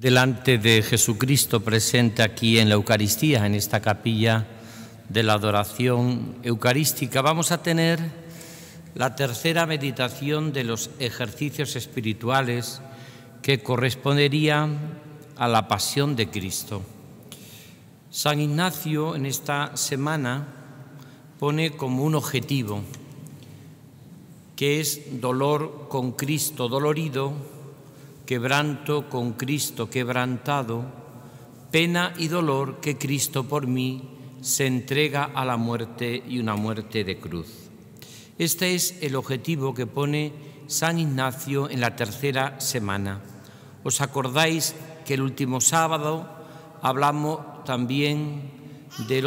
delante de Jesucristo presente aquí en la Eucaristía, en esta capilla de la adoración eucarística, vamos a tener la tercera meditación de los ejercicios espirituales que correspondería a la pasión de Cristo. San Ignacio en esta semana pone como un objetivo que es dolor con Cristo dolorido, quebranto con Cristo quebrantado, pena y dolor que Cristo por mí se entrega a la muerte y una muerte de cruz. Este es el objetivo que pone San Ignacio en la tercera semana. ¿Os acordáis que el último sábado hablamos también del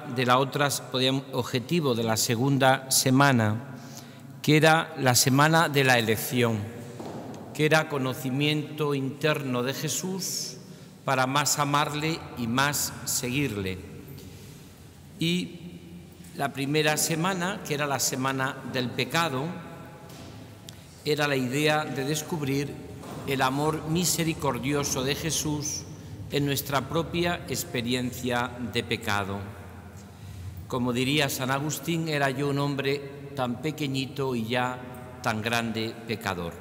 objetivo de la segunda semana, que era la semana de la elección, que era conocimiento interno de Jesús para más amarle y más seguirle? Y la primera semana, que era la semana del pecado, era la idea de descubrir el amor misericordioso de Jesús en nuestra propia experiencia de pecado. Como diría San Agustín, era yo un hombre tan pequeñito y ya tan grande pecador.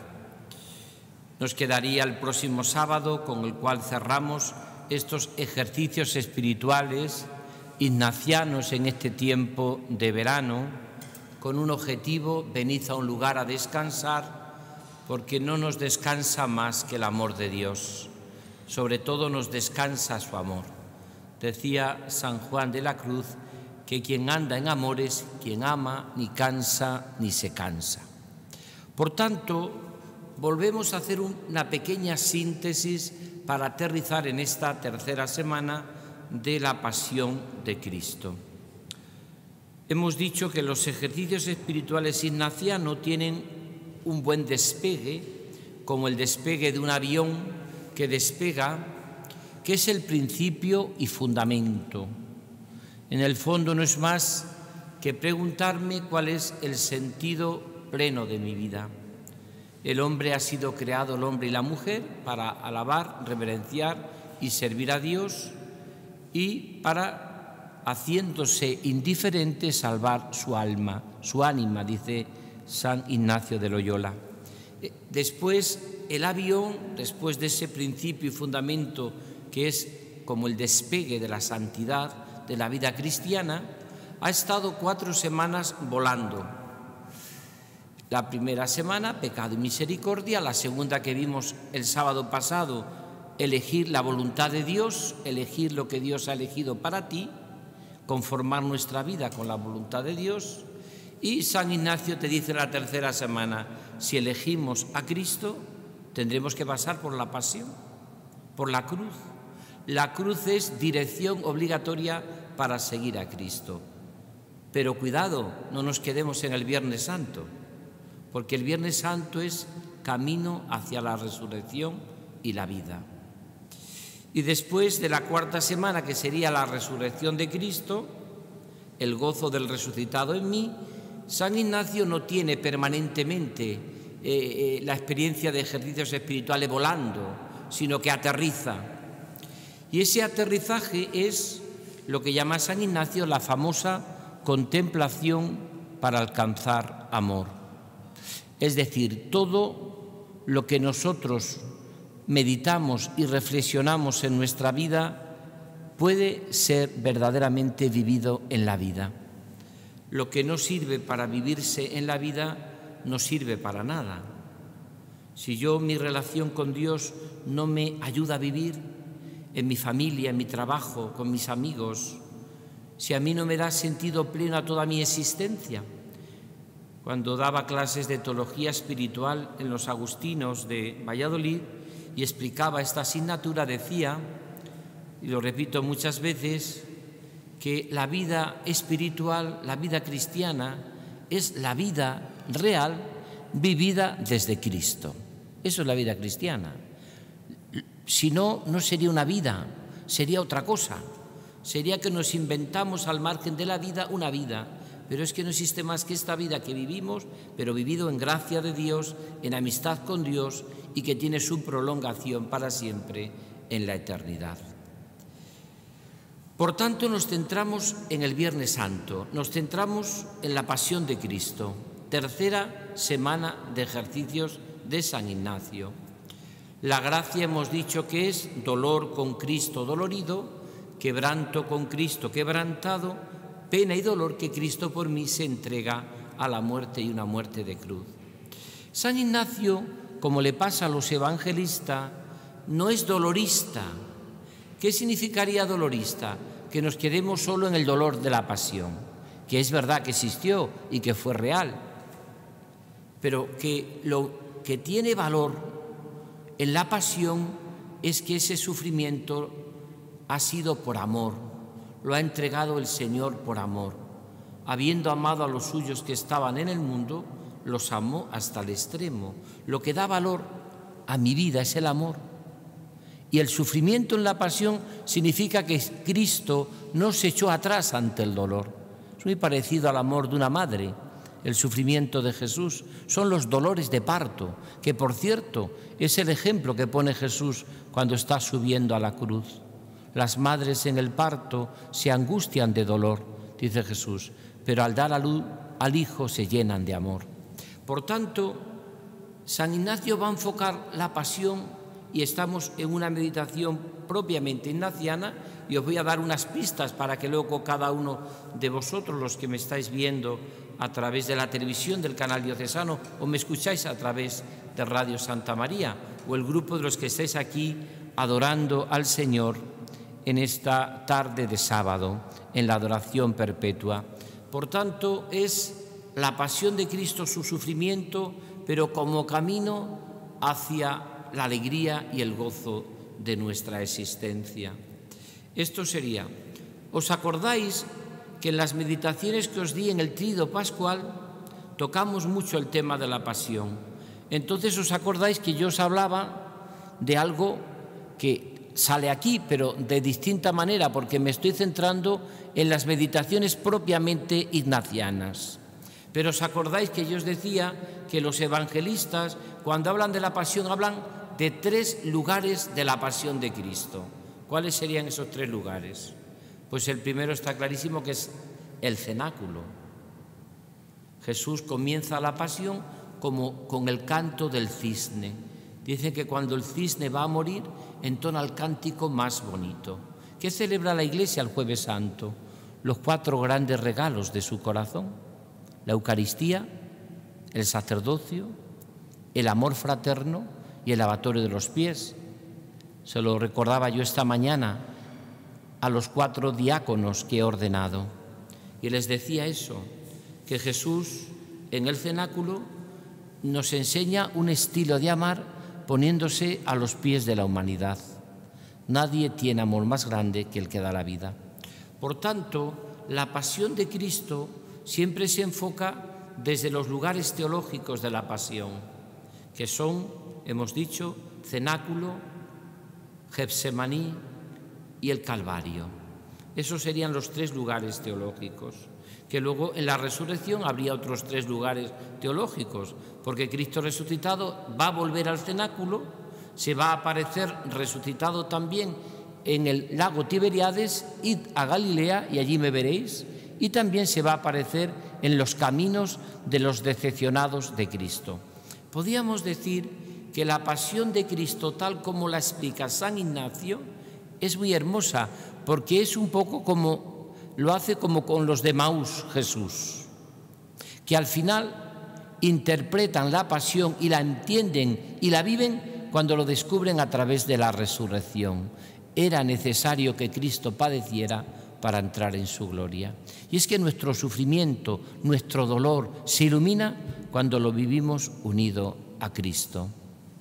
Nos quedaría el próximo sábado, con el cual cerramos estos ejercicios espirituales ignacianos en este tiempo de verano, con un objetivo: venid a un lugar a descansar, porque no nos descansa más que el amor de Dios. Sobre todo nos descansa su amor. Decía San Juan de la Cruz que quien anda en amores, quien ama, ni cansa ni se cansa. Por tanto, volvemos a hacer una pequeña síntesis para aterrizar en esta tercera semana de la pasión de Cristo. Hemos dicho que los ejercicios espirituales ignacianos tienen un buen despegue, como el despegue de un avión que despega, que es el principio y fundamento. En el fondo no es más que preguntarme cuál es el sentido pleno de mi vida. El hombre ha sido creado, el hombre y la mujer, para alabar, reverenciar y servir a Dios, y para, haciéndose indiferente, salvar su alma, su ánima, dice San Ignacio de Loyola. Después, el avión, después de ese principio y fundamento que es como el despegue de la santidad de la vida cristiana, ha estado 4 semanas volando. La primera semana, pecado y misericordia; la segunda, que vimos el sábado pasado, elegir la voluntad de Dios, elegir lo que Dios ha elegido para ti, conformar nuestra vida con la voluntad de Dios. Y San Ignacio te dice en la tercera semana: si elegimos a Cristo, tendremos que pasar por la pasión, por la cruz. La cruz es dirección obligatoria para seguir a Cristo. Pero cuidado, no nos quedemos en el Viernes Santo, porque el Viernes Santo es camino hacia la resurrección y la vida. Y después de la cuarta semana, que sería la resurrección de Cristo, el gozo del resucitado en mí, San Ignacio no tiene permanentemente la experiencia de ejercicios espirituales volando, sino que aterriza. Y ese aterrizaje es lo que llama San Ignacio la famosa contemplación para alcanzar amor. Es decir, todo lo que nosotros meditamos y reflexionamos en nuestra vida puede ser verdaderamente vivido en la vida. Lo que no sirve para vivirse en la vida no sirve para nada. Si yo, mi relación con Dios no me ayuda a vivir en mi familia, en mi trabajo, con mis amigos, si a mí no me da sentido pleno a toda mi existencia. Cuando daba clases de teología espiritual en los agustinos de Valladolid y explicaba esta asignatura, decía, y lo repito muchas veces, que la vida espiritual, la vida cristiana, es la vida real vivida desde Cristo. Eso es la vida cristiana. Si no, no sería una vida, sería otra cosa. Sería que nos inventamos al margen de la vida una vida, pero es que no existe más que esta vida que vivimos, pero vivido en gracia de Dios, en amistad con Dios, y que tiene su prolongación para siempre en la eternidad. Por tanto, nos centramos en el Viernes Santo, nos centramos en la Pasión de Cristo, tercera semana de ejercicios de San Ignacio. La gracia hemos dicho que es dolor con Cristo dolorido, quebranto con Cristo quebrantado, pena y dolor que Cristo por mí se entrega a la muerte y una muerte de cruz. San Ignacio, como le pasa a los evangelistas, no es dolorista. ¿Qué significaría dolorista? Que nos quedemos solo en el dolor de la pasión, que es verdad que existió y que fue real, pero que lo que tiene valor en la pasión es que ese sufrimiento ha sido por amor, lo ha entregado el Señor por amor. Habiendo amado a los suyos que estaban en el mundo, los amó hasta el extremo. Lo que da valor a mi vida es el amor. Y el sufrimiento en la pasión significa que Cristo no se echó atrás ante el dolor. Es muy parecido al amor de una madre. El sufrimiento de Jesús son los dolores de parto, que por cierto es el ejemplo que pone Jesús cuando está subiendo a la cruz. Las madres en el parto se angustian de dolor, dice Jesús, pero al dar a luz al Hijo se llenan de amor. Por tanto, San Ignacio va a enfocar la pasión y estamos en una meditación propiamente ignaciana y os voy a dar unas pistas para que luego cada uno de vosotros, los que me estáis viendo a través de la televisión del canal diocesano o me escucháis a través de Radio Santa María o el grupo de los que estáis aquí adorando al Señor en esta tarde de sábado, en la adoración perpetua. Por tanto, es la pasión de Cristo, su sufrimiento, pero como camino hacia la alegría y el gozo de nuestra existencia. Esto sería, ¿os acordáis que en las meditaciones que os di en el Tríodo Pascual tocamos mucho el tema de la pasión? Entonces os acordáis que yo os hablaba de algo que sale aquí, pero de distinta manera, porque me estoy centrando en las meditaciones propiamente ignacianas. Pero os acordáis que yo os decía que los evangelistas, cuando hablan de la pasión, hablan de 3 lugares de la pasión de Cristo. ¿Cuáles serían esos 3 lugares? Pues el primero está clarísimo, que es el cenáculo. Jesús comienza la pasión como con el canto del cisne. Dicen que cuando el cisne va a morir, entona el cántico más bonito. ¿Qué celebra la Iglesia el Jueves Santo? Los 4 grandes regalos de su corazón: la Eucaristía, el sacerdocio, el amor fraterno y el lavatorio de los pies. Se lo recordaba yo esta mañana a los 4 diáconos que he ordenado y les decía eso, que Jesús en el cenáculo nos enseña un estilo de amar poniéndose a los pies de la humanidad. Nadie tiene amor más grande que el que da la vida. Por tanto, la pasión de Cristo siempre se enfoca desde los lugares teológicos de la pasión, que son, hemos dicho, cenáculo, Getsemaní y el Calvario. Esos serían los 3 lugares teológicos, que luego en la resurrección habría otros 3 lugares teológicos, porque Cristo resucitado va a volver al cenáculo, se va a aparecer resucitado también en el lago Tiberíades, id a Galilea y allí me veréis, y también se va a aparecer en los caminos de los decepcionados de Cristo. Podríamos decir que la pasión de Cristo, tal como la explica San Ignacio, es muy hermosa, porque es un poco como lo hace como con los de Emaús Jesús, que al final interpretan la pasión y la entienden y la viven cuando lo descubren a través de la resurrección. Era necesario que Cristo padeciera para entrar en su gloria. Y es que nuestro sufrimiento, nuestro dolor se ilumina cuando lo vivimos unido a Cristo.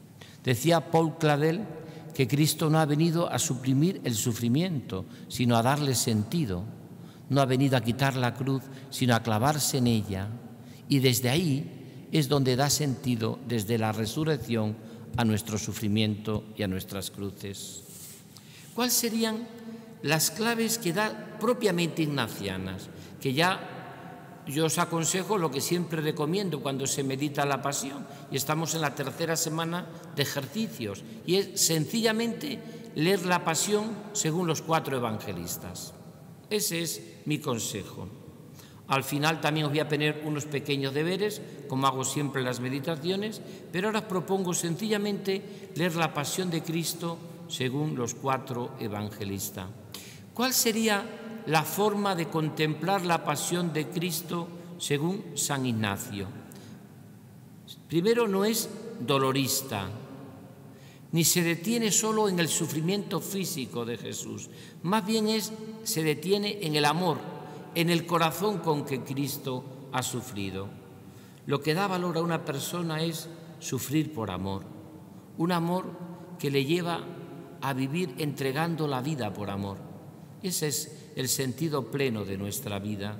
Decía Paul Claudel que Cristo no ha venido a suprimir el sufrimiento, sino a darle sentido. No ha venido a quitar la cruz, sino a clavarse en ella. Y desde ahí es donde da sentido, desde la resurrección, a nuestro sufrimiento y a nuestras cruces. ¿Cuáles serían las claves que da propiamente ignacianas? Que ya yo os aconsejo lo que siempre recomiendo cuando se medita la pasión, y estamos en la tercera semana de ejercicios, y es sencillamente leer la Pasión según los 4 evangelistas. Ese es mi consejo. Al final también os voy a poner unos pequeños deberes, como hago siempre en las meditaciones, pero ahora os propongo sencillamente leer la Pasión de Cristo según los 4 evangelistas. ¿Cuál sería la forma de contemplar la Pasión de Cristo según San Ignacio? Primero, no es dolorista, ni se detiene solo en el sufrimiento físico de Jesús, más bien se detiene en el amor, en el corazón con que Cristo ha sufrido. Lo que da valor a una persona es sufrir por amor, un amor que le lleva a vivir entregando la vida por amor. Ese es el sentido pleno de nuestra vida.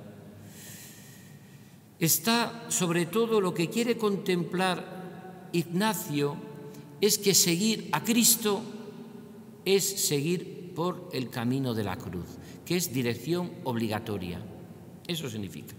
Está sobre todo lo que quiere contemplar Ignacio, es que seguir a Cristo es seguir por el camino de la cruz, que es dirección obligatoria. Eso significa.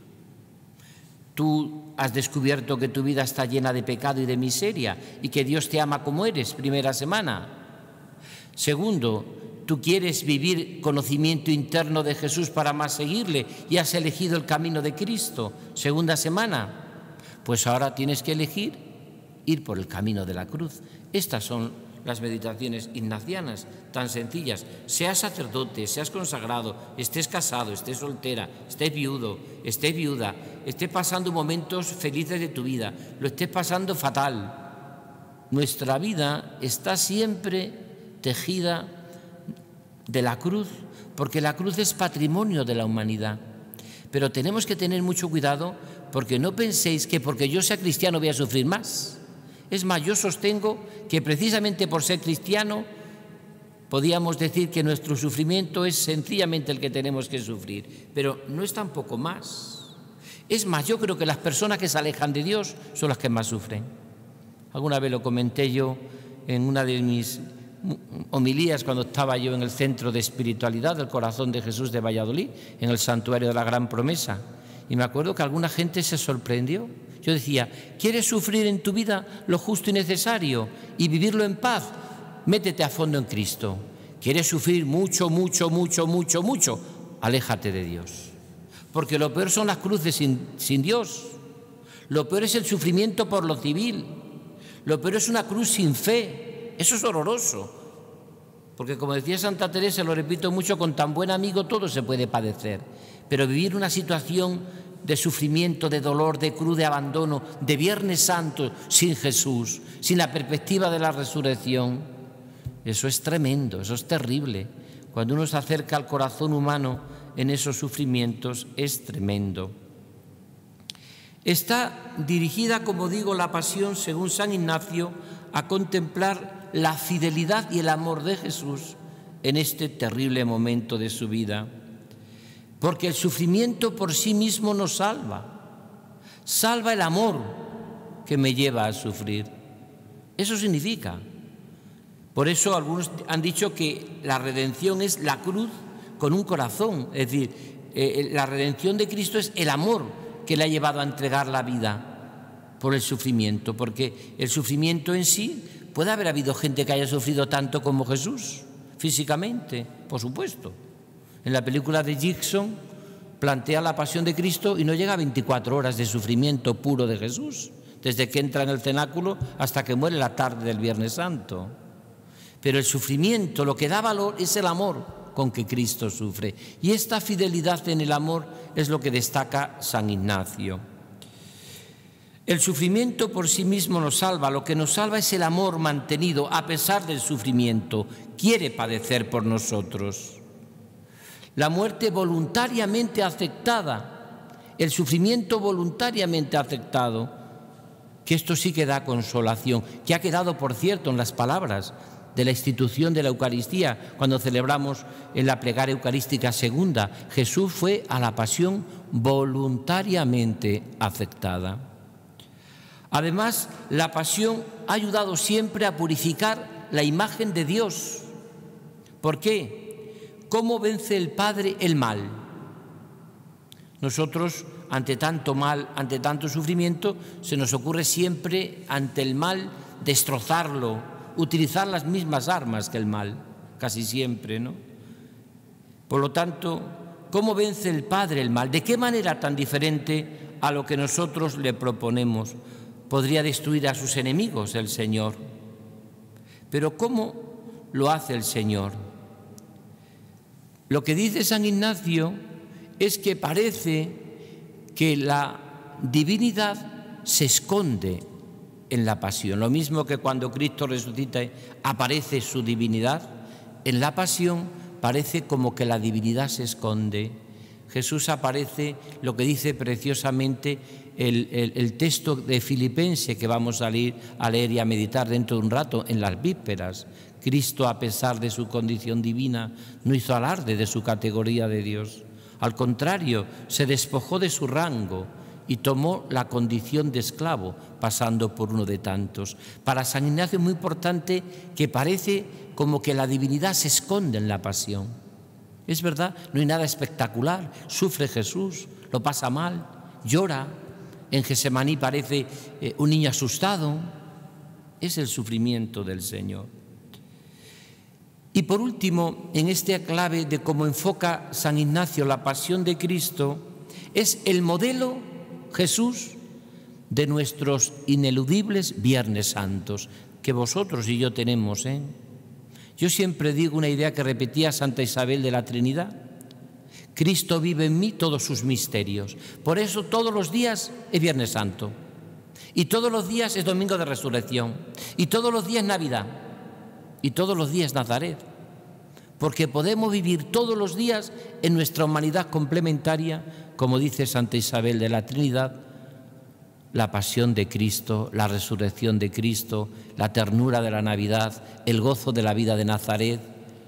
Tú has descubierto que tu vida está llena de pecado y de miseria y que Dios te ama como eres, primera semana. Segundo, tú quieres vivir conocimiento interno de Jesús para más seguirle y has elegido el camino de Cristo, segunda semana. Pues ahora tienes que elegir ir por el camino de la cruz. Estas son las meditaciones ignacianas, tan sencillas. Seas sacerdote, seas consagrado, estés casado, estés soltera, estés viudo, estés viuda, estés pasando momentos felices de tu vida, lo estés pasando fatal. Nuestra vida está siempre tejida de la cruz, porque la cruz es patrimonio de la humanidad. Pero tenemos que tener mucho cuidado, porque no penséis que porque yo sea cristiano voy a sufrir más. Es más, yo sostengo que precisamente por ser cristiano podíamos decir que nuestro sufrimiento es sencillamente el que tenemos que sufrir, pero no es tampoco más. Es más, yo creo que las personas que se alejan de Dios son las que más sufren. Alguna vez lo comenté yo en una de mis homilías cuando estaba yo en el Centro de Espiritualidad del Corazón de Jesús de Valladolid, en el Santuario de la Gran Promesa. Y me acuerdo que alguna gente se sorprendió. Yo decía, ¿quieres sufrir en tu vida lo justo y necesario y vivirlo en paz? Métete a fondo en Cristo. ¿Quieres sufrir mucho, mucho, mucho, mucho, mucho? Aléjate de Dios. Porque lo peor son las cruces sin Dios. Lo peor es el sufrimiento por lo civil. Lo peor es una cruz sin fe. Eso es horroroso. Porque como decía Santa Teresa, lo repito mucho, con tan buen amigo todo se puede padecer. Pero vivir una situación de sufrimiento, de dolor, de cruz, de abandono, de Viernes Santo sin Jesús, sin la perspectiva de la resurrección, eso es tremendo, eso es terrible. Cuando uno se acerca al corazón humano en esos sufrimientos es tremendo. Está dirigida, como digo, la Pasión, según San Ignacio, a contemplar la fidelidad y el amor de Jesús en este terrible momento de su vida. Porque el sufrimiento por sí mismo no salva. Salva el amor que me lleva a sufrir. Eso significa. Por eso algunos han dicho que la redención es la cruz con un corazón. Es decir, la redención de Cristo es el amor que le ha llevado a entregar la vida por el sufrimiento. Porque el sufrimiento en sí, puede haber habido gente que haya sufrido tanto como Jesús, físicamente, por supuesto. En la película de Gibson plantea la Pasión de Cristo y no llega a 24 horas de sufrimiento puro de Jesús, desde que entra en el cenáculo hasta que muere la tarde del Viernes Santo. Pero el sufrimiento, lo que da valor es el amor con que Cristo sufre. Y esta fidelidad en el amor es lo que destaca San Ignacio. El sufrimiento por sí mismo nos salva, lo que nos salva es el amor mantenido a pesar del sufrimiento. Quiere padecer por nosotros. La muerte voluntariamente aceptada, el sufrimiento voluntariamente aceptado, que esto sí que da consolación, que ha quedado, por cierto, en las palabras de la institución de la Eucaristía, cuando celebramos en la plegaria eucarística segunda, Jesús fue a la Pasión voluntariamente aceptada. Además, la Pasión ha ayudado siempre a purificar la imagen de Dios. ¿Por qué? ¿Cómo vence el Padre el mal? Nosotros, ante tanto mal, ante tanto sufrimiento, se nos ocurre siempre, ante el mal, destrozarlo, utilizar las mismas armas que el mal. casi siempre, ¿no? Por lo tanto, ¿cómo vence el Padre el mal? ¿De qué manera tan diferente a lo que nosotros le proponemos? Podría destruir a sus enemigos el Señor. Pero ¿cómo lo hace el Señor? Lo que dice San Ignacio es que parece que la divinidad se esconde en la pasión. Lo mismo que cuando Cristo resucita aparece su divinidad, en la pasión parece como que la divinidad se esconde. Jesús aparece, lo que dice preciosamente el texto de Filipenses que vamos a leer y a meditar dentro de un rato en las vísperas. Cristo, a pesar de su condición divina, no hizo alarde de su categoría de Dios. Al contrario, se despojó de su rango y tomó la condición de esclavo, pasando por uno de tantos. Para San Ignacio es muy importante que parece como que la divinidad se esconde en la pasión. Es verdad, no hay nada espectacular. Sufre Jesús, lo pasa mal, llora. En Getsemaní parece un niño asustado. Es el sufrimiento del Señor. Y por último, en esta clave de cómo enfoca San Ignacio la pasión de Cristo, es el modelo Jesús de nuestros ineludibles Viernes Santos, que vosotros y yo tenemos, ¿eh? Yo siempre digo una idea que repetía Santa Isabel de la Trinidad. Cristo vive en mí todos sus misterios. Por eso todos los días es Viernes Santo. Y todos los días es Domingo de Resurrección. Y todos los días es Navidad. Y todos los días es Nazaret. Porque podemos vivir todos los días en nuestra humanidad complementaria, como dice Santa Isabel de la Trinidad, la pasión de Cristo, la resurrección de Cristo, la ternura de la Navidad, el gozo de la vida de Nazaret.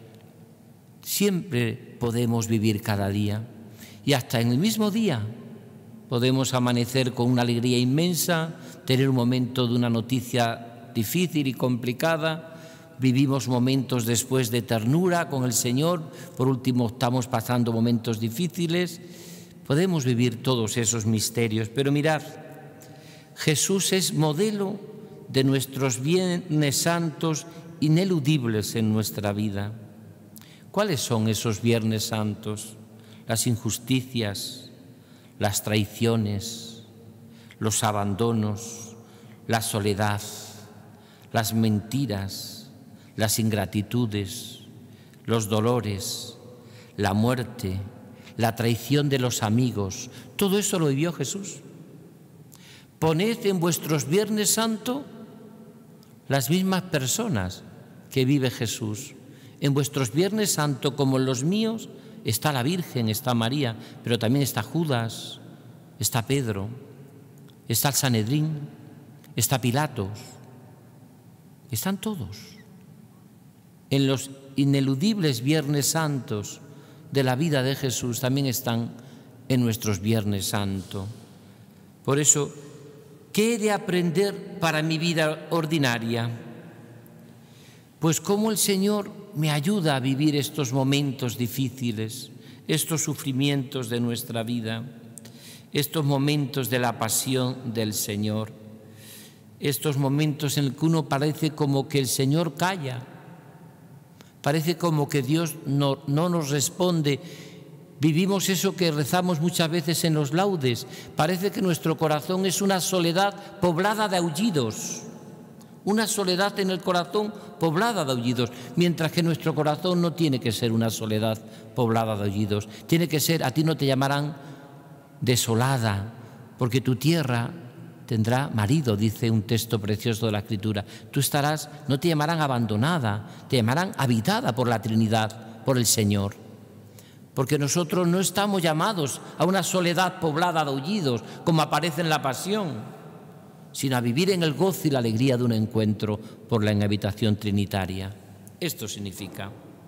Siempre podemos vivir cada día y hasta en el mismo día podemos amanecer con una alegría inmensa, tener un momento de una noticia difícil y complicada. Vivimos momentos después de ternura con el Señor, por último estamos pasando momentos difíciles. Podemos vivir todos esos misterios, pero mirad, Jesús es modelo de nuestros Viernes Santos ineludibles en nuestra vida. ¿Cuáles son esos Viernes Santos? Las injusticias, las traiciones, los abandonos, la soledad, las mentiras, las ingratitudes, los dolores, la muerte, la traición de los amigos. Todo eso lo vivió Jesús. Poned en vuestros Viernes Santo las mismas personas que vive Jesús. En vuestros Viernes Santo, como en los míos, está la Virgen, está María, pero también está Judas, está Pedro, está el Sanedrín, está Pilatos. Están todos. En los ineludibles Viernes Santos de la vida de Jesús también están en nuestros Viernes Santo. Por eso, ¿qué he de aprender para mi vida ordinaria? Pues cómo el Señor me ayuda a vivir estos momentos difíciles, estos sufrimientos de nuestra vida, estos momentos de la pasión del Señor, estos momentos en los que uno parece como que el Señor calla, parece como que Dios no nos responde. Vivimos eso que rezamos muchas veces en los laudes. Parece que nuestro corazón es una soledad poblada de aullidos. Una soledad en el corazón poblada de aullidos. Mientras que nuestro corazón no tiene que ser una soledad poblada de aullidos. Tiene que ser, a ti no te llamarán desolada, porque tu tierra tendrá marido, dice un texto precioso de la Escritura. Tú estarás, no te llamarán abandonada, te llamarán habitada por la Trinidad, por el Señor. Porque nosotros no estamos llamados a una soledad poblada de aullidos, como aparece en la Pasión, sino a vivir en el gozo y la alegría de un encuentro por la inhabitación trinitaria. Esto significa.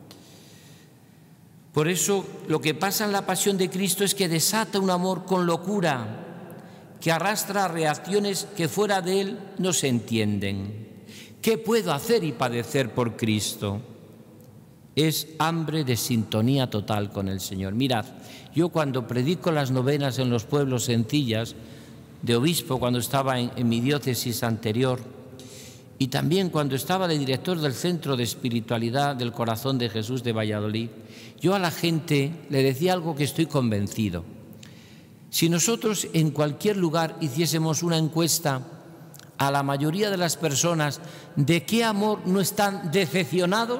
Por eso, lo que pasa en la Pasión de Cristo es que desata un amor con locura, que arrastra reacciones que fuera de Él no se entienden. ¿Qué puedo hacer y padecer por Cristo? Es hambre de sintonía total con el Señor. Mirad, yo cuando predico las novenas en los pueblos sencillas, de obispo cuando estaba en mi diócesis anterior, y también cuando estaba de director del Centro de Espiritualidad del Corazón de Jesús de Valladolid, yo a la gente le decía algo que estoy convencido. Si nosotros en cualquier lugar hiciésemos una encuesta a la mayoría de las personas de qué amor no están decepcionados,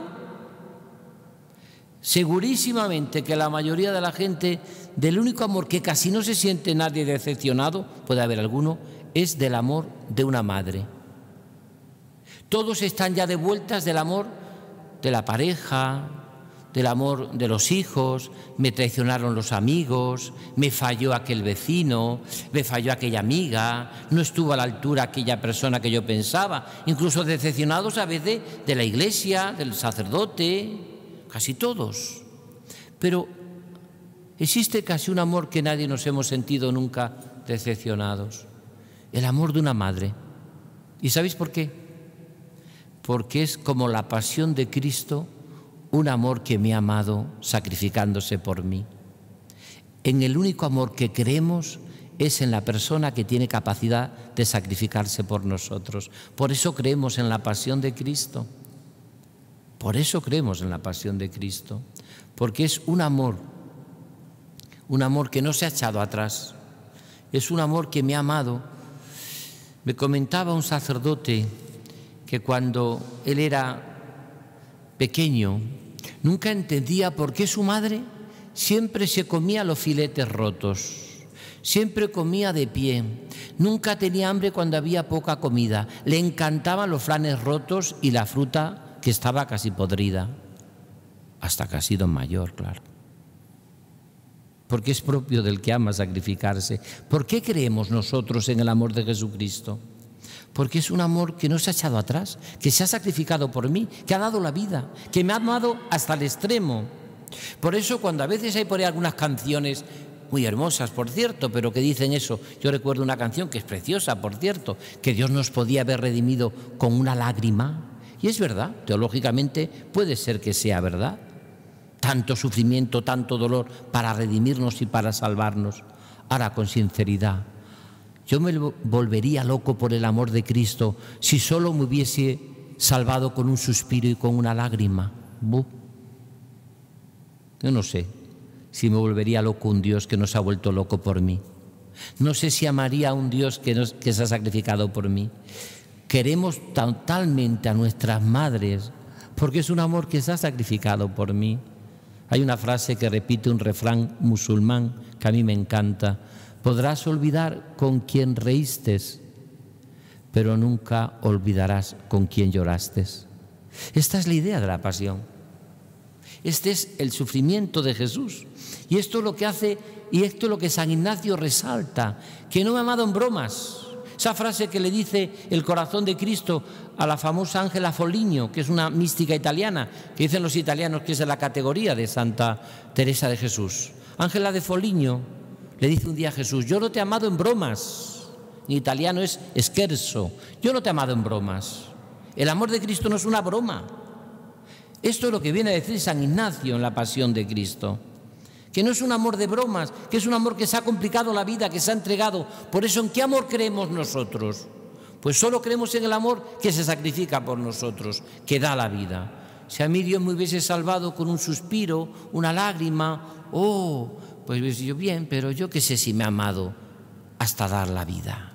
segurísimamente que la mayoría de la gente, del único amor que casi no se siente nadie decepcionado, puede haber alguno, es del amor de una madre. Todos están ya de vueltas del amor de la pareja, del amor de los hijos, me traicionaron los amigos, me falló aquel vecino, me falló aquella amiga, no estuvo a la altura aquella persona que yo pensaba, incluso decepcionados a veces de la iglesia, del sacerdote, casi todos. Pero existe casi un amor que nadie nos hemos sentido nunca decepcionados, el amor de una madre. ¿Y sabéis por qué? Porque es como la pasión de Cristo, un amor que me ha amado sacrificándose por mí. En el único amor que creemos es en la persona que tiene capacidad de sacrificarse por nosotros. Por eso creemos en la pasión de Cristo. Por eso creemos en la pasión de Cristo. Porque es un amor que no se ha echado atrás. Es un amor que me ha amado. Me comentaba un sacerdote que cuando él era pequeño, nunca entendía por qué su madre siempre se comía los filetes rotos, siempre comía de pie, nunca tenía hambre cuando había poca comida, le encantaban los flanes rotos y la fruta que estaba casi podrida, hasta que ha sido mayor, claro. Porque es propio del que ama sacrificarse. ¿Por qué creemos nosotros en el amor de Jesucristo? Porque es un amor que no se ha echado atrás, que se ha sacrificado por mí, que ha dado la vida, que me ha amado hasta el extremo. Por eso cuando a veces hay por ahí algunas canciones muy hermosas, por cierto, pero que dicen eso, yo recuerdo una canción que es preciosa, por cierto, que Dios nos podía haber redimido con una lágrima. Y es verdad, teológicamente puede ser que sea verdad. Tanto sufrimiento, tanto dolor para redimirnos y para salvarnos. Ahora, con sinceridad, yo me volvería loco por el amor de Cristo si solo me hubiese salvado con un suspiro y con una lágrima. Yo no sé si me volvería loco un Dios que no se ha vuelto loco por mí. No sé si amaría a un Dios que se ha sacrificado por mí. Queremos totalmente a nuestras madres porque es un amor que se ha sacrificado por mí. Hay una frase que repite un refrán musulmán que a mí me encanta. Podrás olvidar con quien reíste, pero nunca olvidarás con quien lloraste. Esta es la idea de la pasión. Este es el sufrimiento de Jesús. Y esto es lo que hace, y esto es lo que San Ignacio resalta, que no me ha amado en bromas. Esa frase que le dice el corazón de Cristo a la famosa Ángela Foligno, que es una mística italiana, que dicen los italianos que es de la categoría de Santa Teresa de Jesús. Ángela de Foligno le dice un día a Jesús, yo no te he amado en bromas. En italiano es scherzo. Yo no te he amado en bromas. El amor de Cristo no es una broma. Esto es lo que viene a decir San Ignacio en la pasión de Cristo. Que no es un amor de bromas, que es un amor que se ha complicado la vida, que se ha entregado. Por eso, ¿en qué amor creemos nosotros? Pues solo creemos en el amor que se sacrifica por nosotros, que da la vida. Si a mí Dios me hubiese salvado con un suspiro, una lágrima, pues hubiese yo bien, pero yo qué sé si me ha amado hasta dar la vida.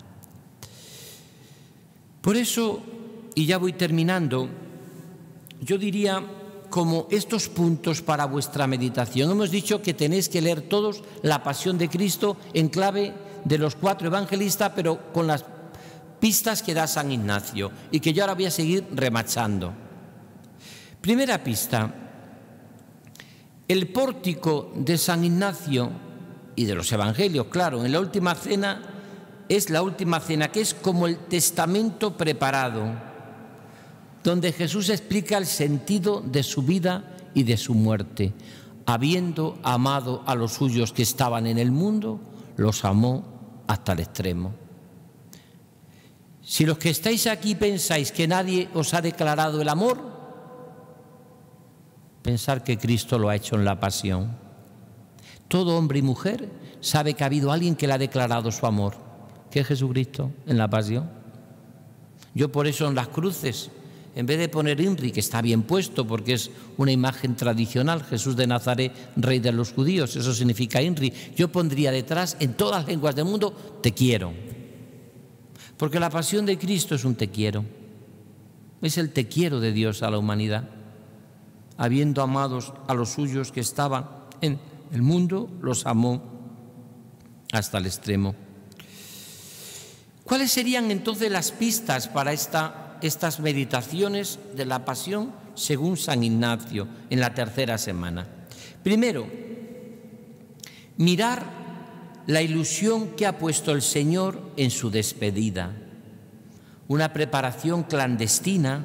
Por eso, y ya voy terminando, yo diría como estos puntos para vuestra meditación. Hemos dicho que tenéis que leer todos la Pasión de Cristo en clave de los 4 evangelistas, pero con las pistas que da San Ignacio y que yo ahora voy a seguir remachando. Primera pista. El pórtico de San Ignacio y de los evangelios, claro, en la última cena, es la última cena, que es como el testamento preparado, donde Jesús explica el sentido de su vida y de su muerte. Habiendo amado a los suyos que estaban en el mundo, los amó hasta el extremo. Si los que estáis aquí pensáis que nadie os ha declarado el amor, pensar que Cristo lo ha hecho en la pasión. Todo hombre y mujer sabe que ha habido alguien que le ha declarado su amor, que es Jesucristo en la pasión. Yo por eso en las cruces, en vez de poner INRI, que está bien puesto porque es una imagen tradicional, Jesús de Nazaret, Rey de los judíos, eso significa INRI, yo pondría detrás, en todas las lenguas del mundo, te quiero. Porque la pasión de Cristo es un te quiero. Es el te quiero de Dios a la humanidad. Habiendo amados a los suyos que estaban en el mundo, los amó hasta el extremo. ¿Cuáles serían entonces las pistas para estas meditaciones de la pasión según San Ignacio en la tercera semana? Primero, mirar la ilusión que ha puesto el Señor en su despedida, una preparación clandestina.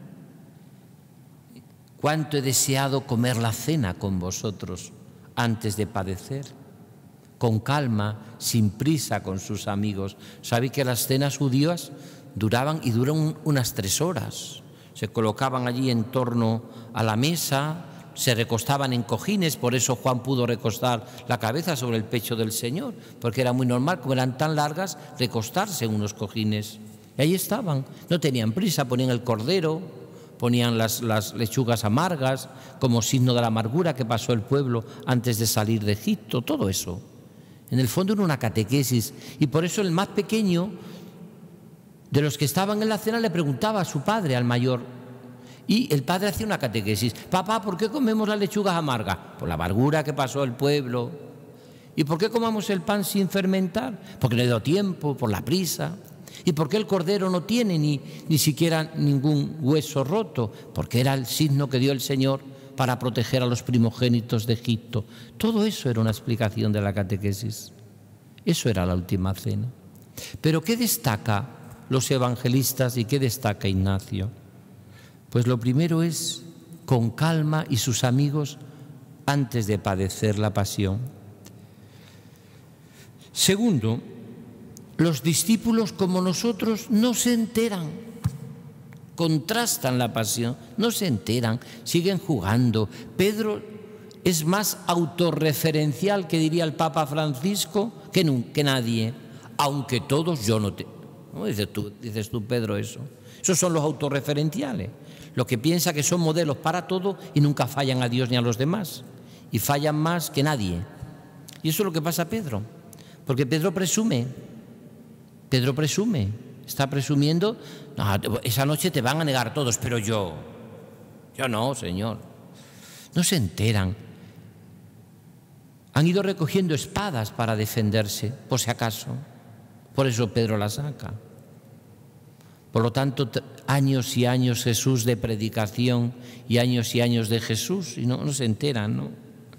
Cuánto he deseado comer la cena con vosotros antes de padecer, con calma, sin prisa con sus amigos. ¿Sabéis que las cenas judías duraban y duran unas 3 horas? Se colocaban allí en torno a la mesa, se recostaban en cojines, por eso Juan pudo recostar la cabeza sobre el pecho del Señor, porque era muy normal, como eran tan largas, recostarse en unos cojines. Y ahí estaban, no tenían prisa, ponían el cordero, ponían las lechugas amargas como signo de la amargura que pasó el pueblo antes de salir de Egipto, todo eso. En el fondo era una catequesis, y por eso el más pequeño de los que estaban en la cena le preguntaba a su padre, al mayor, y el padre hacía una catequesis. Papá, ¿por qué comemos las lechugas amargas? Por la amargura que pasó el pueblo. ¿Y por qué comamos el pan sin fermentar? Porque no le dio tiempo, por la prisa. ¿Y por qué el cordero no tiene ni siquiera ningún hueso roto? Porque era el signo que dio el Señor para proteger a los primogénitos de Egipto. Todo eso era una explicación de la catequesis. Eso era la última cena. Pero ¿qué destaca los evangelistas y qué destaca Ignacio? Pues lo primero es con calma y sus amigos antes de padecer la pasión. Segundo, los discípulos como nosotros no se enteran, contrastan la pasión, no se enteran, siguen jugando. Pedro es más autorreferencial, que diría el Papa Francisco, que nadie, aunque todos yo no te... ¿No? Dices tú, Pedro, eso. Esos son los autorreferenciales, los que piensan que son modelos para todo y nunca fallan a Dios ni a los demás, y fallan más que nadie. Y eso es lo que pasa a Pedro, porque Pedro presume, está presumiendo, no, esa noche te van a negar todos, pero yo no, Señor. No se enteran. Han ido recogiendo espadas para defenderse, por si acaso. Por eso Pedro la saca. Por lo tanto, años y años Jesús de predicación y años de Jesús, y no se enteran, ¿no?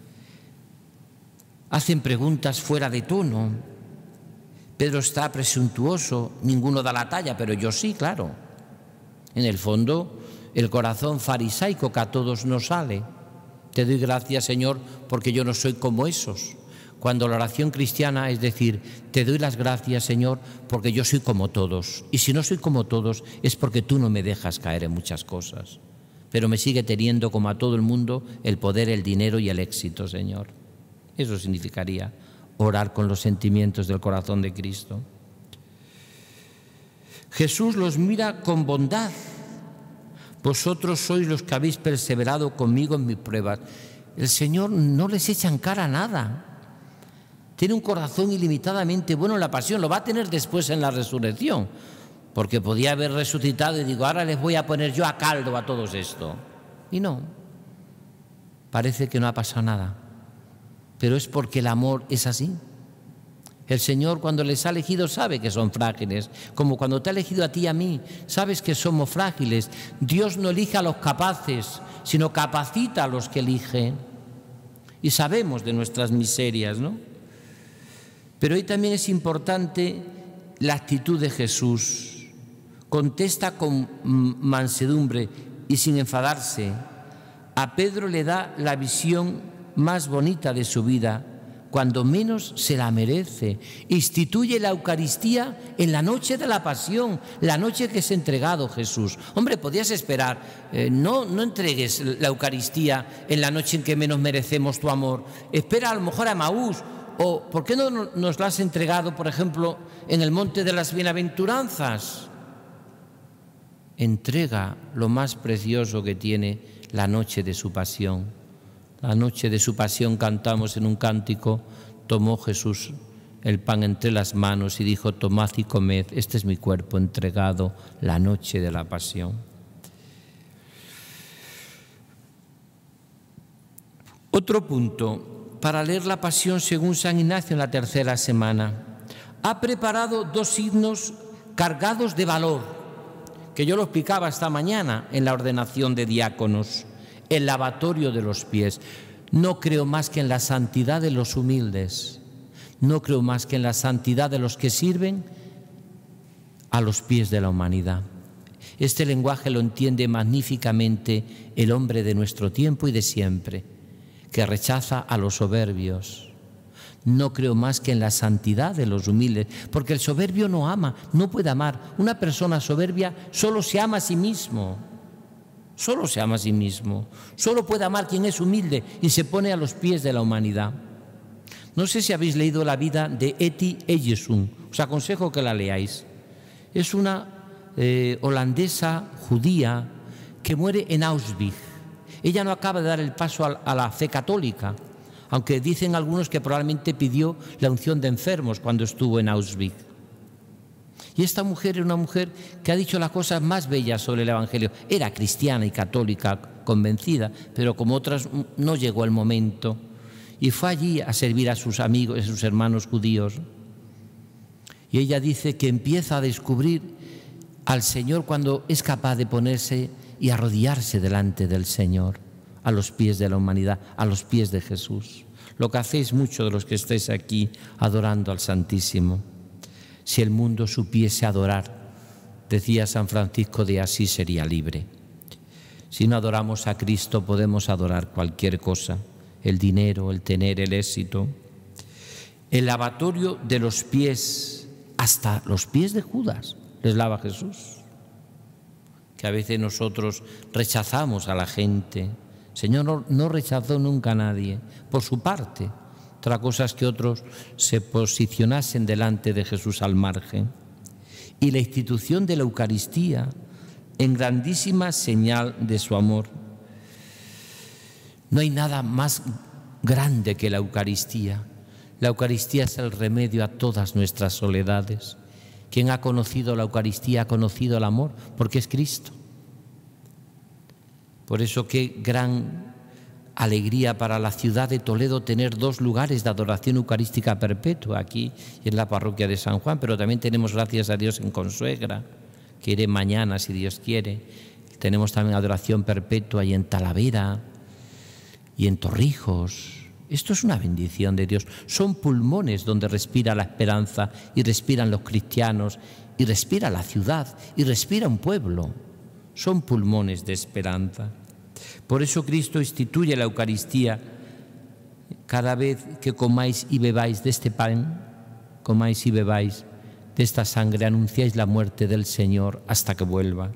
Hacen preguntas fuera de tono. Pedro está presuntuoso, ninguno da la talla, pero yo sí, claro. En el fondo, el corazón farisaico que a todos nos sale. Te doy gracias, Señor, porque yo no soy como esos. Cuando la oración cristiana es decir, te doy las gracias, Señor, porque yo soy como todos. Y si no soy como todos, es porque tú no me dejas caer en muchas cosas. Pero me sigue teniendo, como a todo el mundo, el poder, el dinero y el éxito, Señor. Eso significaría orar con los sentimientos del corazón de Cristo. Jesús los mira con bondad. Vosotros sois los que habéis perseverado conmigo en mis pruebas. El Señor no les echa en cara nada. Tiene un corazón ilimitadamente bueno en la pasión. Lo va a tener después en la resurrección, porque podía haber resucitado y digo, ahora les voy a poner yo a caldo a todos esto. Y no. Parece que no ha pasado nada. Pero es porque el amor es así. El Señor, cuando les ha elegido, sabe que son frágiles. Como cuando te ha elegido a ti y a mí, sabes que somos frágiles. Dios no elige a los capaces, sino capacita a los que elige. Y sabemos de nuestras miserias, ¿no? Pero hoy también es importante la actitud de Jesús. Contesta con mansedumbre y sin enfadarse. A Pedro le da la visión más bonita de su vida, cuando menos se la merece. Instituye la Eucaristía en la noche de la pasión, la noche que es entregado Jesús. Hombre, podías esperar, no entregues la Eucaristía en la noche en que menos merecemos tu amor. Espera a lo mejor a Emaús, o ¿por qué no nos la has entregado, por ejemplo, en el Monte de las Bienaventuranzas? entrega lo más precioso que tiene la noche de su pasión. La noche de su pasión cantamos en un cántico: tomó Jesús el pan entre las manos y dijo: tomad y comed, este es mi cuerpo entregado, la noche de la pasión. Otro punto, para leer la pasión según San Ignacio en la tercera semana. Ha preparado dos signos cargados de valor, que yo lo explicaba esta mañana en la ordenación de diáconos: el lavatorio de los pies. No creo más que en la santidad de los humildes, no creo más que en la santidad de los que sirven a los pies de la humanidad. Este lenguaje lo entiende magníficamente el hombre de nuestro tiempo y de siempre, que rechaza a los soberbios. No creo más que en la santidad de los humildes, porque el soberbio no ama, no puede amar. Una persona soberbia solo se ama a sí mismo, solo se ama a sí mismo. Solo puede amar quien es humilde y se pone a los pies de la humanidad. No sé si habéis leído la vida de Etty Hillesum, os aconsejo que la leáis. Es una holandesa judía que muere en Auschwitz. Ella no acaba de dar el paso a la fe católica, aunque dicen algunos que probablemente pidió la unción de enfermos cuando estuvo en Auschwitz. Y esta mujer era una mujer que ha dicho las cosas más bellas sobre el Evangelio. Era cristiana y católica, convencida, pero como otras no llegó el momento. Y fue allí a servir a sus amigos, a sus hermanos judíos. Y ella dice que empieza a descubrir al Señor cuando es capaz de ponerse y arrodillarse delante del Señor, a los pies de la humanidad, a los pies de Jesús. Lo que hacéis muchos de los que estáis aquí adorando al Santísimo. Si el mundo supiese adorar, decía San Francisco de Asís, sería libre. Si no adoramos a Cristo, podemos adorar cualquier cosa: el dinero, el tener, el éxito. El lavatorio de los pies, hasta los pies de Judas, les lava Jesús. Que a veces nosotros rechazamos a la gente. El Señor no rechazó nunca a nadie, por su parte. Otra cosa es que otros se posicionasen delante de Jesús al margen. Y la institución de la Eucaristía, en grandísima señal de su amor. No hay nada más grande que la Eucaristía. La Eucaristía es el remedio a todas nuestras soledades. Quien ha conocido la Eucaristía ha conocido el amor, porque es Cristo. Por eso qué gran alegría para la ciudad de Toledo tener dos lugares de adoración eucarística perpetua, aquí en la parroquia de San Juan, pero también tenemos, gracias a Dios, en Consuegra, que iré mañana si Dios quiere. Tenemos también adoración perpetua y en Talavera y en Torrijos. Esto es una bendición de Dios. Son pulmones donde respira la esperanza y respiran los cristianos y respira la ciudad y respira un pueblo. Son pulmones de esperanza. Por eso Cristo instituye la Eucaristía. Cada vez que comáis y bebáis de este pan, comáis y bebáis de esta sangre, anunciáis la muerte del Señor hasta que vuelva.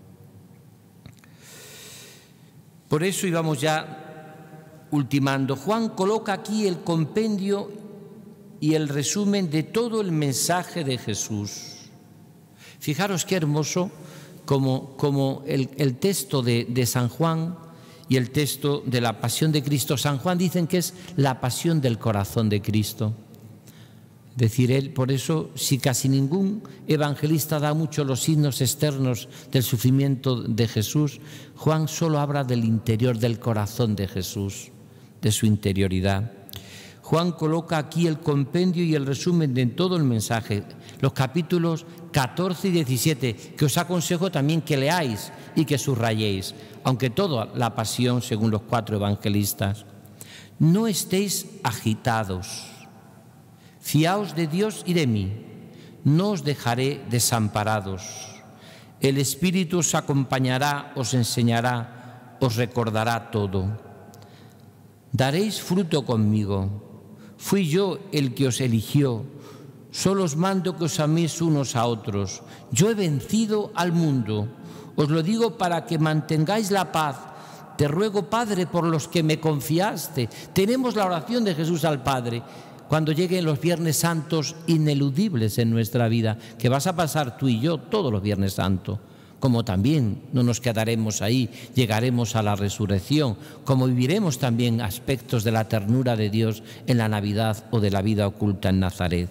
Por eso íbamos ya ultimando. Juan coloca aquí el compendio y el resumen de todo el mensaje de Jesús. Fijaros qué hermoso como el texto de San Juan y el texto de la pasión de Cristo. San Juan dicen que es la pasión del corazón de Cristo. Es decir, él, por eso, si casi ningún evangelista da mucho los signos externos del sufrimiento de Jesús, Juan solo habla del interior, del corazón de Jesús, de su interioridad. Juan coloca aquí el compendio y el resumen de todo el mensaje, los capítulos 14 y 17, que os aconsejo también que leáis y que subrayéis, aunque toda la pasión según los 4 evangelistas. No estéis agitados, fiaos de Dios y de mí, no os dejaré desamparados. El Espíritu os acompañará, os enseñará, os recordará todo. Daréis fruto conmigo. Fui yo el que os eligió. Solo os mando que os améis unos a otros. Yo he vencido al mundo. Os lo digo para que mantengáis la paz. Te ruego, Padre, por los que me confiaste. Tenemos la oración de Jesús al Padre. Cuando lleguen los Viernes Santos ineludibles en nuestra vida, que vas a pasar tú y yo todos los Viernes Santos, como también no nos quedaremos ahí, llegaremos a la resurrección, como viviremos también aspectos de la ternura de Dios en la Navidad o de la vida oculta en Nazaret.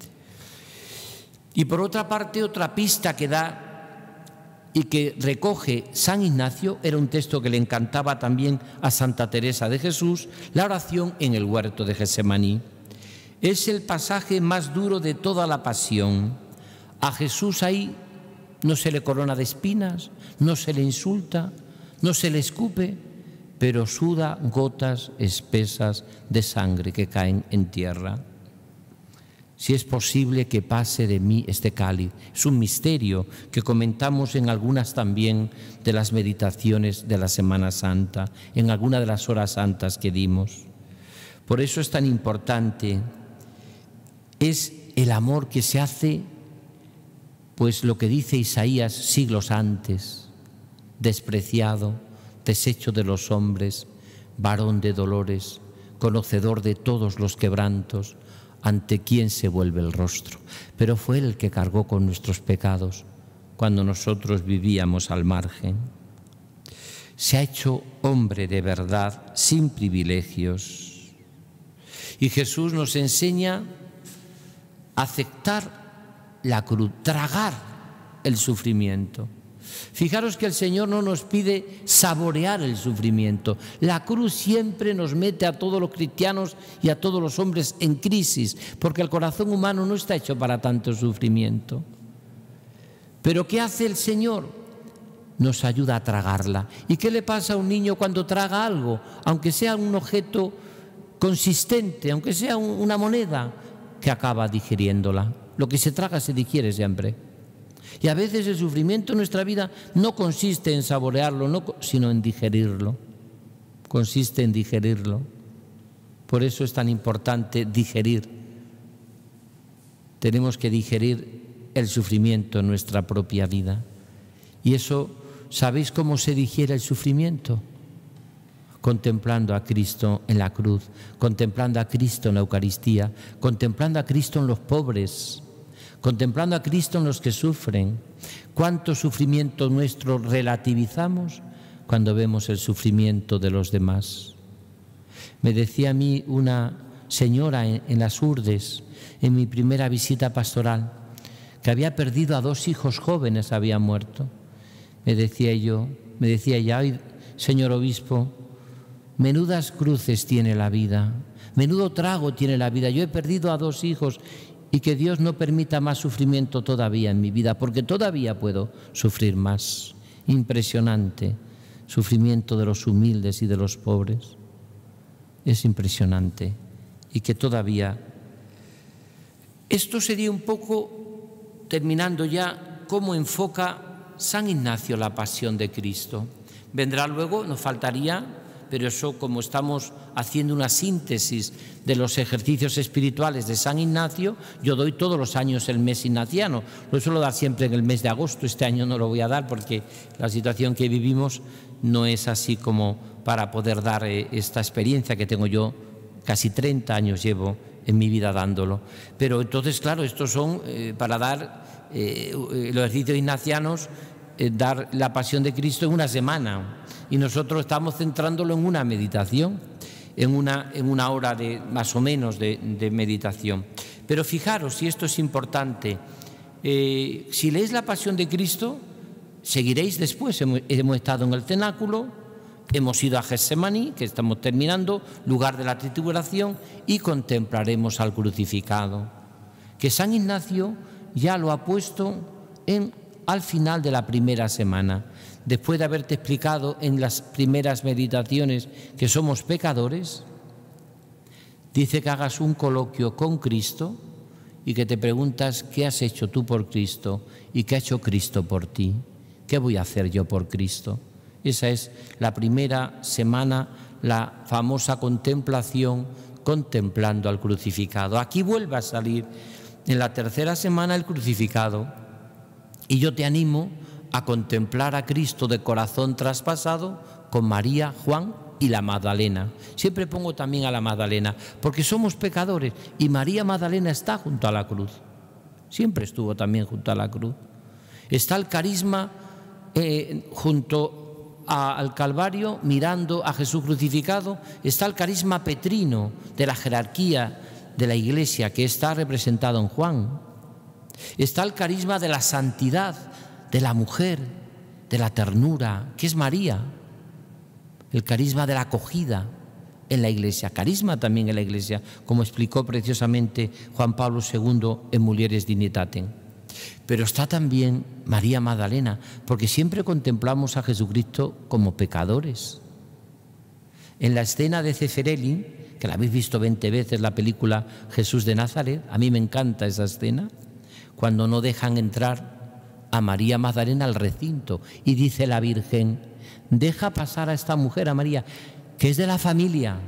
Y por otra parte, otra pista que da y que recoge San Ignacio, era un texto que le encantaba también a Santa Teresa de Jesús, la oración en el huerto de Getsemaní. Es el pasaje más duro de toda la pasión. A Jesús ahí no se le corona de espinas, no se le insulta, no se le escupe, pero suda gotas espesas de sangre que caen en tierra. Si es posible que pase de mí este cáliz. Es un misterio que comentamos en algunas también de las meditaciones de la Semana Santa, en alguna de las horas santas que dimos. Por eso es tan importante, es el amor que se hace, pues lo que dice Isaías siglos antes: despreciado, deshecho de los hombres, varón de dolores, conocedor de todos los quebrantos, ante quien se vuelve el rostro. Pero fue Él el que cargó con nuestros pecados cuando nosotros vivíamos al margen. Se ha hecho hombre de verdad, sin privilegios. Y Jesús nos enseña a aceptar la cruz, tragar el sufrimiento. Fijaros que el Señor no nos pide saborear el sufrimiento. La cruz siempre nos mete a todos los cristianos y a todos los hombres en crisis, porque el corazón humano no está hecho para tanto sufrimiento. Pero ¿qué hace el Señor? Nos ayuda a tragarla. ¿Y qué le pasa a un niño cuando traga algo? Aunque sea un objeto consistente, aunque sea una moneda, que acaba digiriéndola. Lo que se traga se digiere siempre. Y a veces el sufrimiento en nuestra vida no consiste en saborearlo, sino en digerirlo. Consiste en digerirlo. Por eso es tan importante digerir. Tenemos que digerir el sufrimiento en nuestra propia vida. Y eso, ¿sabéis cómo se digiere el sufrimiento? Contemplando a Cristo en la cruz, contemplando a Cristo en la Eucaristía, contemplando a Cristo en los pobres, contemplando a Cristo en los que sufren. ¿Cuánto sufrimiento nuestro relativizamos cuando vemos el sufrimiento de los demás? Me decía a mí una señora en las Urdes, en mi primera visita pastoral, que había perdido a 2 hijos jóvenes, había muerto. Me decía ella: ay, señor obispo, menudas cruces tiene la vida, menudo trago tiene la vida. Yo he perdido a 2 hijos y que Dios no permita más sufrimiento todavía en mi vida, porque todavía puedo sufrir más. Impresionante, sufrimiento de los humildes y de los pobres. Es impresionante. Y que todavía... Esto sería un poco, terminando ya, cómo enfoca San Ignacio la pasión de Cristo. Vendrá luego, nos faltaría... pero eso, como estamos haciendo una síntesis de los ejercicios espirituales de San Ignacio, yo doy todos los años el mes ignaciano. Lo suelo dar siempre en el mes de agosto. Este año no lo voy a dar porque la situación que vivimos no es así como para poder dar esta experiencia que tengo yo. Casi 30 años llevo en mi vida dándolo. Pero entonces, claro, estos son para dar los ejercicios ignacianos, dar la pasión de Cristo en una semana. Y nosotros estamos centrándolo en una meditación, en una hora más o menos de meditación. Pero fijaros, y esto es importante, si leéis la pasión de Cristo, seguiréis después. Hemos estado en el cenáculo, hemos ido a Getsemaní, que estamos terminando, lugar de la trituración, y contemplaremos al crucificado, que San Ignacio ya lo ha puesto al final de la primera semana. Después de haberte explicado en las primeras meditaciones que somos pecadores, dice que hagas un coloquio con Cristo y que te preguntas qué has hecho tú por Cristo y qué ha hecho Cristo por ti. ¿Qué voy a hacer yo por Cristo? Esa es la primera semana, la famosa contemplación, contemplando al crucificado. Aquí vuelve a salir en la tercera semana el crucificado. Y yo te animo a contemplar a Cristo de corazón traspasado con María, Juan y la Magdalena. Siempre pongo también a la Magdalena, porque somos pecadores y María Magdalena está junto a la cruz. Siempre estuvo también junto a la cruz. Está el carisma junto al Calvario, mirando a Jesús crucificado, está el carisma petrino de la jerarquía de la Iglesia, que está representado en Juan. Está el carisma de la santidad, de la mujer, de la ternura, que es María. El carisma de la acogida en la Iglesia, carisma también en la Iglesia, como explicó preciosamente Juan Pablo II en Mulieres Dignitatem. Pero está también María Magdalena, porque siempre contemplamos a Jesucristo como pecadores. En la escena de Ceferelli, que la habéis visto 20 veces, la película Jesús de Nazaret, a mí me encanta esa escena, cuando no dejan entrar a María Magdalena al recinto y dice la Virgen: deja pasar a esta mujer, a María, que es de la familia.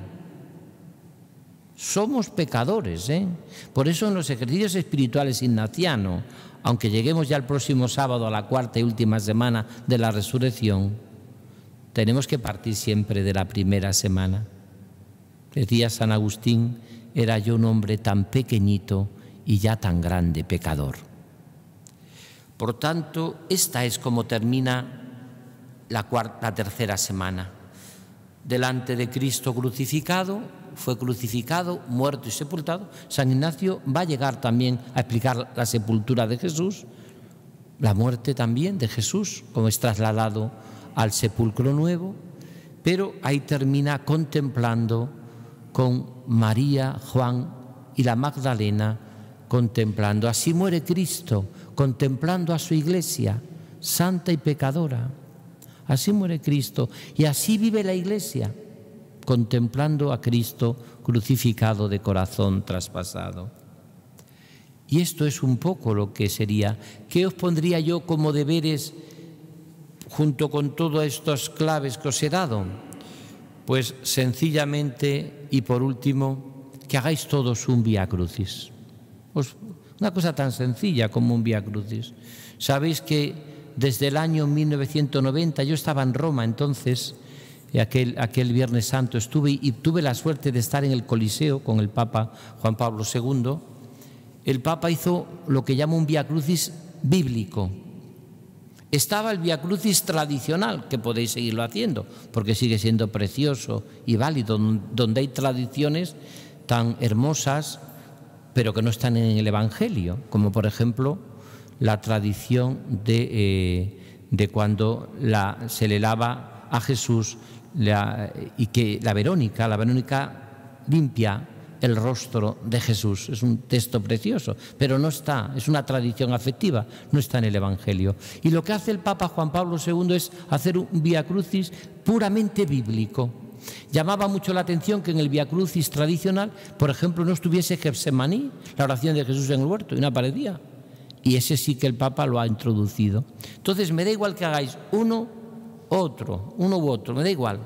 Somos pecadores, ¿eh? Por eso en los ejercicios espirituales ignacianos, aunque lleguemos ya el próximo sábado a la cuarta y última semana de la resurrección, tenemos que partir siempre de la primera semana. Decía San Agustín: era yo un hombre tan pequeñito y ya tan grande pecador. Por tanto, esta es como termina la tercera semana. Delante de Cristo crucificado, fue crucificado, muerto y sepultado. San Ignacio va a llegar también a explicar la sepultura de Jesús, la muerte también de Jesús, como es trasladado al sepulcro nuevo, pero ahí termina contemplando con María, Juan y la Magdalena, contemplando. Así muere Cristo, contemplando a su Iglesia, santa y pecadora. Así muere Cristo y así vive la Iglesia, contemplando a Cristo crucificado de corazón traspasado. Y esto es un poco lo que sería. ¿Qué os pondría yo como deberes junto con todas estas claves que os he dado? Pues sencillamente, y por último, que hagáis todos un Vía Crucis. Una cosa tan sencilla como un Vía Crucis. Sabéis que desde el año 1990, yo estaba en Roma entonces, aquel Viernes Santo estuve y tuve la suerte de estar en el Coliseo con el Papa Juan Pablo II. El Papa hizo lo que llama un Vía Crucis bíblico. Estaba el Vía Crucis tradicional, que podéis seguirlo haciendo, porque sigue siendo precioso y válido, donde hay tradiciones tan hermosas, pero que no están en el Evangelio, como por ejemplo la tradición de cuando se le lava a Jesús y que la Verónica limpia el rostro de Jesús. Es un texto precioso, pero no está, es una tradición afectiva, no está en el Evangelio. Y lo que hace el Papa Juan Pablo II es hacer un Vía Crucis puramente bíblico. Llamaba mucho la atención que en el Vía Crucis tradicional, por ejemplo, no estuviese Getsemaní, la oración de Jesús en el huerto, y no aparecía. Y ese sí que el Papa lo ha introducido. Entonces me da igual que hagáis uno u otro, me da igual.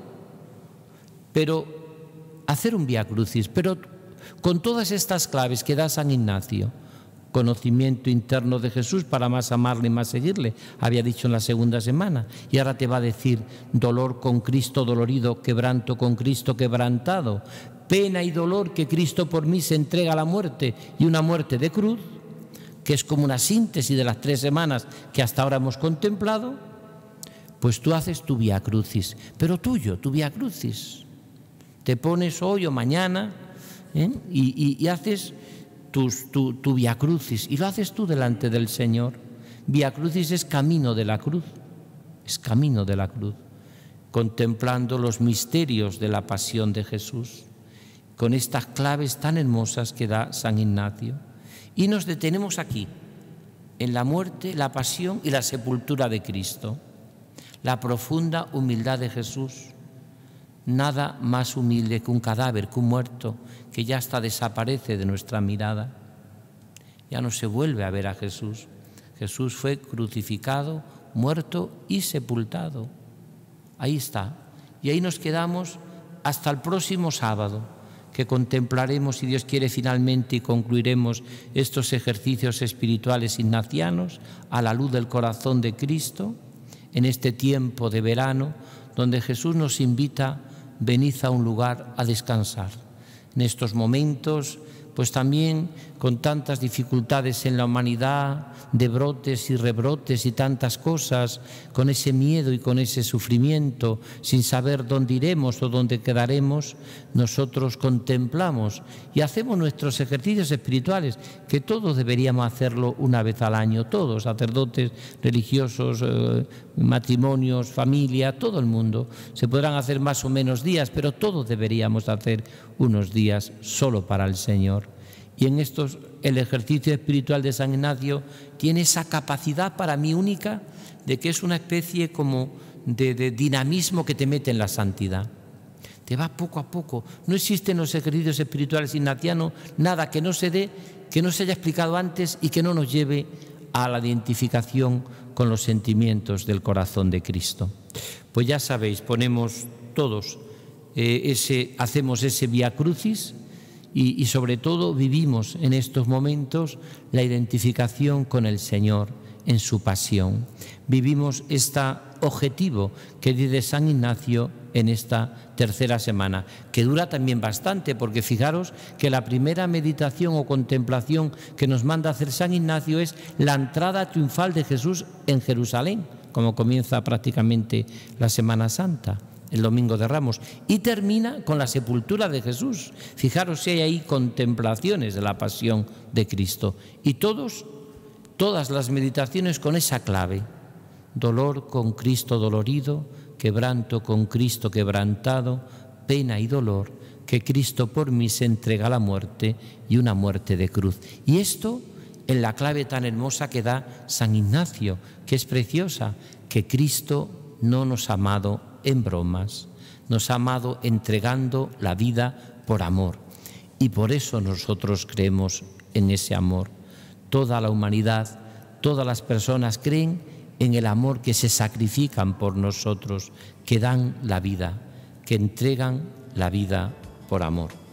Pero hacer un Vía Crucis, pero con todas estas claves que da San Ignacio: conocimiento interno de Jesús para más amarle y más seguirle, había dicho en la segunda semana, y ahora te va a decir dolor con Cristo dolorido, quebranto con Cristo quebrantado, pena y dolor que Cristo por mí se entrega a la muerte, y una muerte de cruz, que es como una síntesis de las 3 semanas que hasta ahora hemos contemplado. Pues tú haces tu Vía Crucis, pero tuyo, tu Vía Crucis. Te pones hoy o mañana y haces tu Vía Crucis, y lo haces tú delante del Señor. Vía Crucis es camino de la cruz, es camino de la cruz, contemplando los misterios de la pasión de Jesús, con estas claves tan hermosas que da San Ignacio. Y nos detenemos aquí, en la muerte, la pasión y la sepultura de Cristo. La profunda humildad de Jesús. Nada más humilde que un cadáver, que un muerto, que ya hasta desaparece de nuestra mirada. Ya no se vuelve a ver a Jesús. Jesús fue crucificado, muerto y sepultado. Ahí está. Y ahí nos quedamos hasta el próximo sábado, que contemplaremos, si Dios quiere, finalmente, y concluiremos estos ejercicios espirituales ignacianos a la luz del corazón de Cristo, en este tiempo de verano, donde Jesús nos invita: venid a un lugar a descansar. En estos momentos pues también con tantas dificultades en la humanidad, de brotes y rebrotes y tantas cosas, con ese miedo y con ese sufrimiento, sin saber dónde iremos o dónde quedaremos, nosotros contemplamos y hacemos nuestros ejercicios espirituales, que todos deberíamos hacerlo una vez al año, todos, sacerdotes, religiosos, matrimonios, familia, todo el mundo. Se podrán hacer más o menos días, pero todos deberíamos hacer unos días solo para el Señor. Y en estos, el ejercicio espiritual de San Ignacio tiene esa capacidad para mí única, de que es una especie como de dinamismo que te mete en la santidad. Te va poco a poco. No existe en los ejercicios espirituales ignacianos nada que no se dé, que no se haya explicado antes y que no nos lleve a la identificación con los sentimientos del corazón de Cristo. Pues ya sabéis, ponemos todos hacemos ese Vía Crucis y sobre todo vivimos en estos momentos la identificación con el Señor en su pasión. Vivimos este objetivo que dice San Ignacio en esta tercera semana, que dura también bastante, porque fijaros que la primera meditación o contemplación que nos manda hacer San Ignacio es la entrada triunfal de Jesús en Jerusalén, como comienza prácticamente la Semana Santa, el Domingo de Ramos, y termina con la sepultura de Jesús. Fijaros si hay ahí contemplaciones de la pasión de Cristo, y todas las meditaciones con esa clave: dolor con Cristo dolorido, quebranto con Cristo quebrantado, pena y dolor, que Cristo por mí se entrega a la muerte, y una muerte de cruz. Y esto en la clave tan hermosa que da San Ignacio, que es preciosa, que Cristo no nos ha amado en bromas, nos ha amado entregando la vida por amor. Y por eso nosotros creemos en ese amor. Toda la humanidad, todas las personas creen en el amor, que se sacrifican por nosotros, que dan la vida, que entregan la vida por amor.